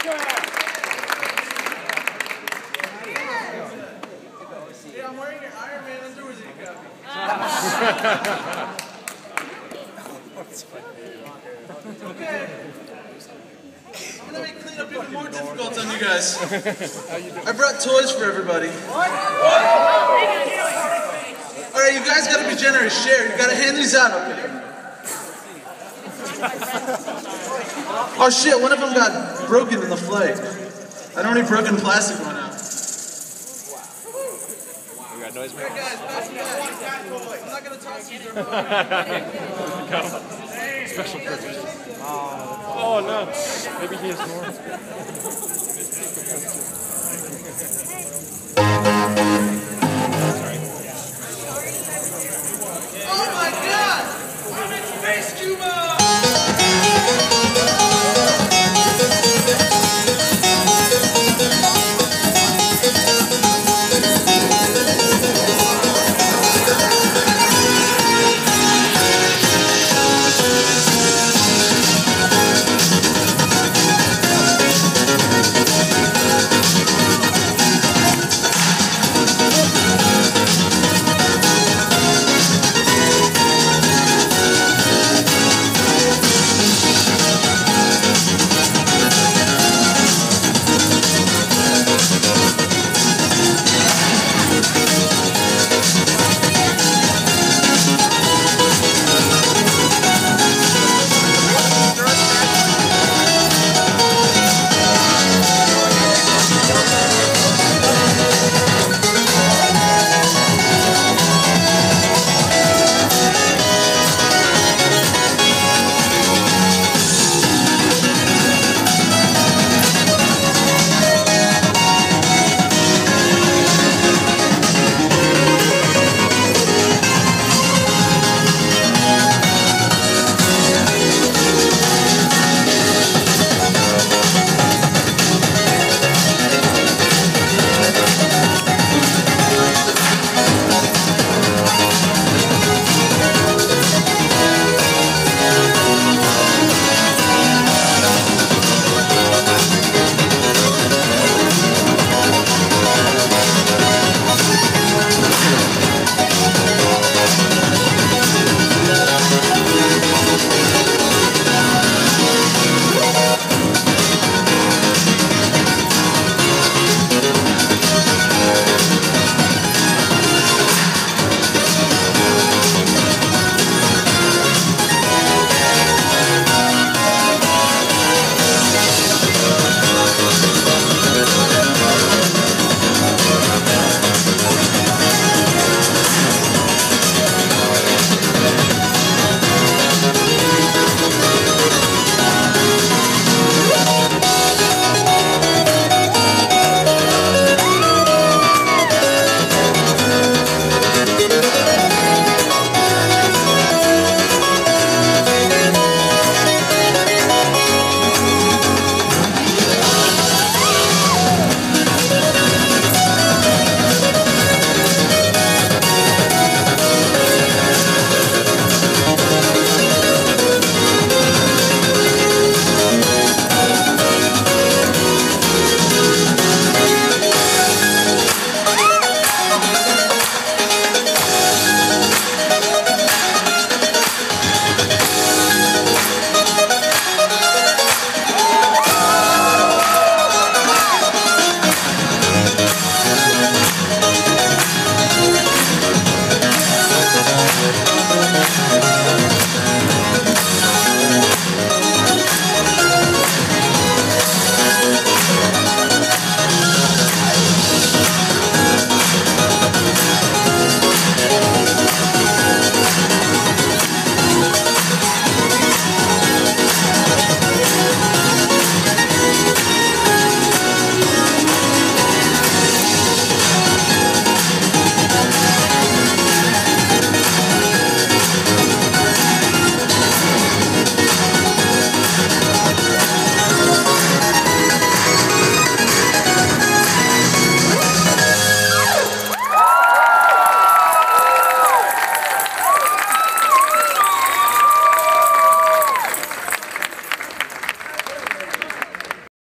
I'm wearing your Iron Man underwear that you got me. Okay. I'm gonna make cleanup even more difficult on you guys. I brought toys for everybody. Alright, you guys gotta be generous. Share. You gotta hand these out, okay? Oh shit, one of them got broken in the flight. I don't need broken plastic one out. We got noise, man. Alright guys, pass me that one cat toy. I'm not gonna toss these. Special purpose. Oh no. Maybe he is more.